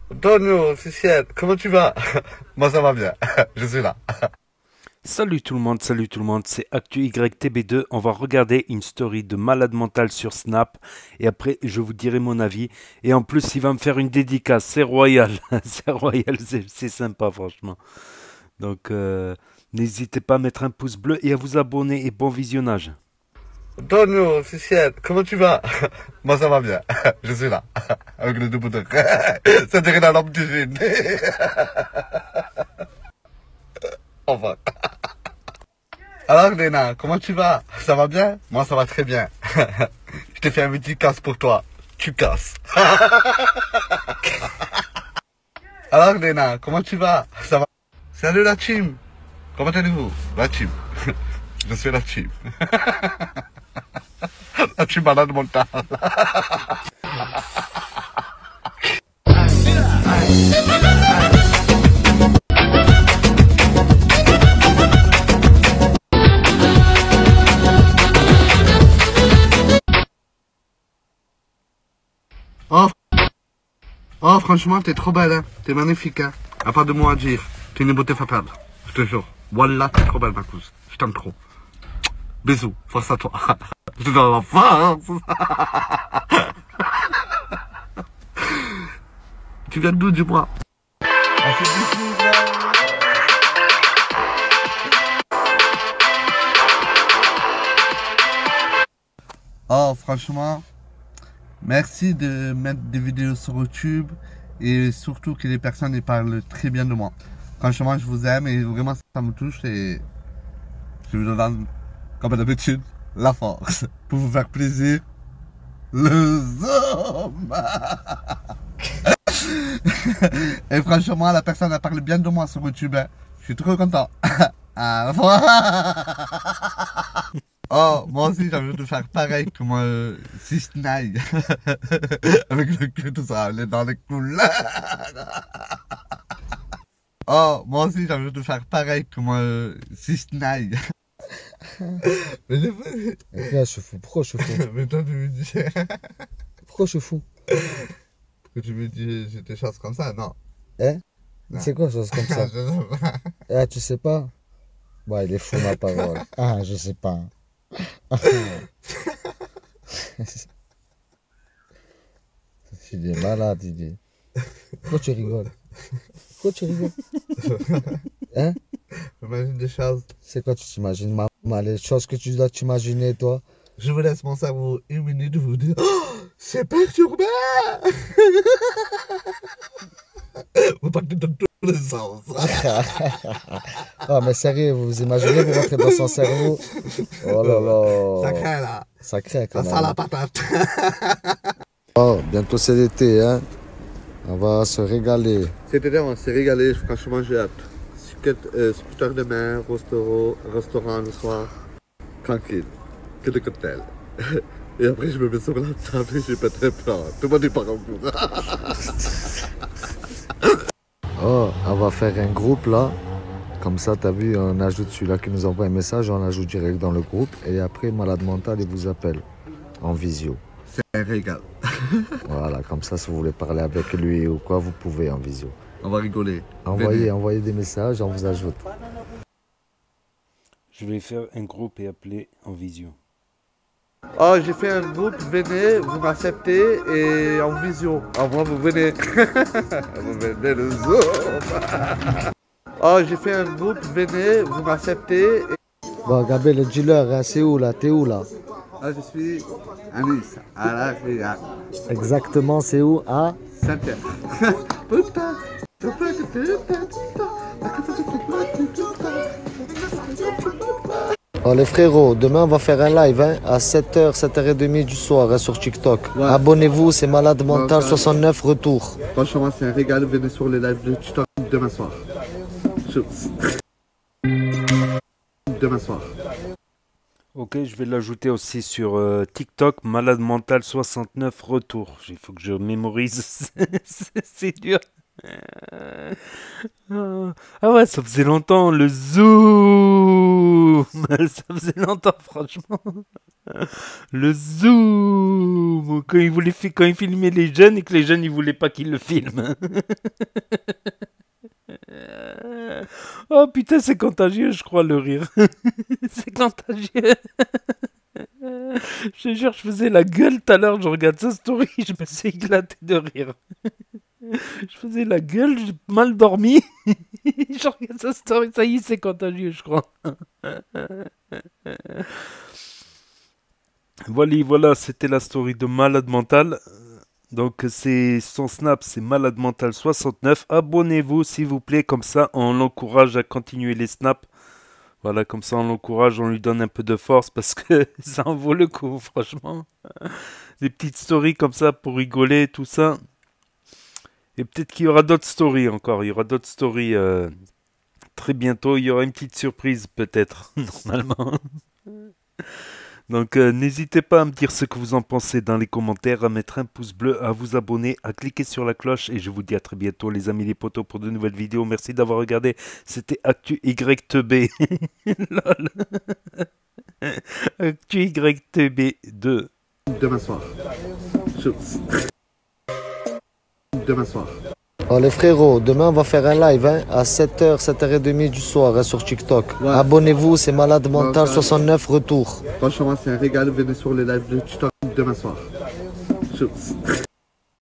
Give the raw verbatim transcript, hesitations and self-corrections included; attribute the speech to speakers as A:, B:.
A: Antonio, c'est Ciel, comment tu vas? Moi ça va bien, je suis là.
B: Salut tout le monde, salut tout le monde, c'est Actu Y T B deux. On va regarder une story de malade mental sur Snap et après je vous dirai mon avis. Et en plus, il va me faire une dédicace, c'est royal, c'est royal, c'est c'est sympa franchement. Donc euh, n'hésitez pas à mettre un pouce bleu et à vous abonner et bon visionnage.
A: Antonio, c'est Ciel, comment tu vas? Moi ça va bien, je suis là. Avec le double de... Ça dirait la lampe d'usine. Enfin. Alors Léna, comment tu vas? Ça va bien? Moi ça va très bien. Je t'ai fait un petit casse pour toi. Tu casses. Alors Léna, comment tu vas? Ça va? Salut la team. Comment allez-vous? La team. Je suis la team. La team malade mentale. Oh, oh, franchement, t'es trop belle, hein. T'es magnifique, hein. Y'a pas de mots à dire. T'es une beauté fatale. Je te jure. Wallah, t'es trop belle, ma cousine. Je t'aime trop. Bisous. Force à toi. Je te donne la force. Tu viens d'où, dis-moi? Ah, c'est d'ici, là. Oh, franchement, merci de mettre des vidéos sur YouTube et surtout que les personnes y parlent très bien de moi. Franchement, je vous aime et vraiment ça me touche et je vous donne, comme d'habitude, la force pour vous faire plaisir. Le zoom. Et franchement, la personne a parlé bien de moi sur YouTube. Hein. Je suis trop content. À la fois. Oh, moi aussi j'ai envie de faire pareil comme euh, six neuf avec le cul tout ça, les dans les couleurs. Oh, moi aussi j'ai envie de faire pareil comme euh, six neuf. Mais j'ai fait...
C: Là, je suis fou. Pourquoi je suis fou?
A: Mais toi tu me dis...
C: Pourquoi je suis fou?
A: Que tu me dis j'ai des choses comme ça, non.
C: Hein?
A: Non.
C: C'est quoi, chose comme ça?
A: Je sais pas.
C: Ah, tu sais pas? Bah, il est fou, ma parole. Ah, je sais pas. Il est malade, il est. Pourquoi tu rigoles? Pourquoi tu rigoles? Hein?
A: J'imagine des choses.
C: C'est quoi, tu t'imagines, maman? Les choses que tu dois t'imaginer, toi?
A: Je vous laisse mon cerveau une minute de vous dire oh, c'est perturbé. Vous partez dans tous les sens.
C: Ah, mais sérieux, vous vous imaginez, vous rentrez dans son cerveau? Oh là là.
A: Ça craint là.
C: Ça craint quand
A: Ça
C: même.
A: sent la patate.
C: Oh, bientôt c'est l'été, hein. On va se régaler.
A: C'était on s'est régalé, franchement j'ai hâte. Euh, scooter de mer, restaurant, restaurant le soir. Tranquille. Que de cocktails. Et après je me mets sur la table et j'ai pas très peur. Tout le monde est pas en cours.
C: Oh, on va faire un groupe là. Comme ça, t'as vu, on ajoute celui-là qui nous envoie un message, on ajoute direct dans le groupe. Et après, Malade Mental, il vous appelle en visio.
A: C'est un régal.
C: Voilà, comme ça, si vous voulez parler avec lui ou quoi, vous pouvez en visio.
A: On va rigoler.
C: Envoyez,
A: Venez.
C: envoyez des messages, on vous ajoute.
B: Je vais faire un groupe et appeler en visio.
A: Oh, j'ai fait un groupe, venez, vous m'acceptez et en visio. Au moins, vous venez. Vous venez le zoom. Oh, j'ai fait un groupe, venez, vous m'acceptez. Et...
C: Bon, Gabé, le dealer, hein, c'est où là? T'es où là?
A: Ah, je suis à Nice, à la Riga.
C: Exactement, c'est où? À
A: Saint-Pierre. Putain.
C: Oh les frérots, demain on va faire un live hein, à sept heures, sept heures trente du soir hein, sur TikTok.
A: Ouais.
C: Abonnez-vous, c'est Malade Mental
A: Ouais,
C: soixante-neuf retour.
A: Franchement, c'est un régal. Venez sur les lives de TikTok demain soir. Demain soir.
B: Ok, je vais l'ajouter aussi sur euh, TikTok, Malade Mental soixante-neuf retour. Il faut que je mémorise, c'est dur. Ah ouais, ça faisait longtemps, le zoom. Ça faisait longtemps, franchement. Le zoom. Quand il, voulait, fi- quand il filmait les jeunes et que les jeunes ils voulaient pas qu'il le filme. Oh putain, c'est contagieux, je crois, le rire. C'est contagieux. Je te jure, je faisais la gueule tout à l'heure, je regarde sa story, je me suis éclaté de rire. Je faisais la gueule, j'ai mal dormi. Je regarde sa story, ça y est, c'est contagieux, je crois. Voilà, voilà, c'était la story de Malade Mental. Donc c'est son snap, c'est Malade Mental soixante-neuf. Abonnez-vous s'il vous plaît, comme ça on l'encourage à continuer les snaps. Voilà, comme ça on l'encourage, on lui donne un peu de force parce que ça en vaut le coup, franchement. Des petites stories comme ça pour rigoler, tout ça. Et peut-être qu'il y aura d'autres stories encore, il y aura d'autres stories euh, très bientôt. Il y aura une petite surprise peut-être, normalement. Donc euh, n'hésitez pas à me dire ce que vous en pensez dans les commentaires, à mettre un pouce bleu, à vous abonner, à cliquer sur la cloche. Et je vous dis à très bientôt les amis les potos pour de nouvelles vidéos. Merci d'avoir regardé. C'était Actu Y T B. Lol. Actu Y T B deux.
A: Demain soir. Choups. Demain soir.
C: Oh les frérots, demain on va faire un live hein, à sept heures, sept heures trente du soir hein, sur TikTok.
A: Ouais.
C: Abonnez-vous, c'est Malade Mental
A: Ouais,
C: soixante-neuf retour.
A: Franchement, c'est un régal. Venez sur les lives de TikTok demain soir. Choups.